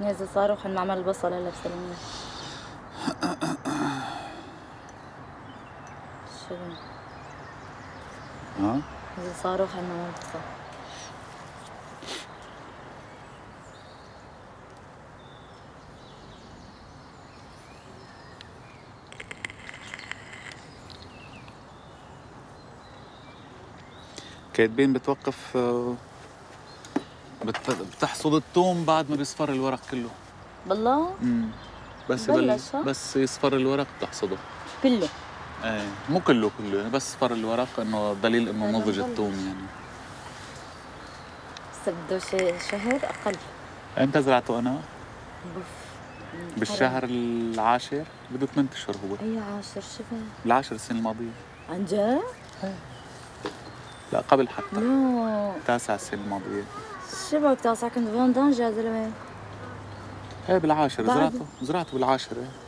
نازل صاروخ معمل البصل هلا بسلميه. شو ها؟ نازل صاروخ معمل البصل. كاتبين بتوقف بتحصد الثوم بعد ما بيصفر الورق كله. بالله؟ بس يصفر الورق بتحصده كله؟ ايه مو كله يعني بس صفر الورق انه دليل انه نضج الثوم يعني. بس بده شهر اقل. امتى زرعته انا؟ بوف بالشهر العاشر، بده 8 اشهر هو. اي عاشر شبه؟ بالعاشر السنة الماضية. عن جد؟ لا قبل حتى. نو 9 السنة الماضية. شبك تاسع كنت فندانجة يا زلمة. ايه بالعاشر زرعته بالعاشر. ايه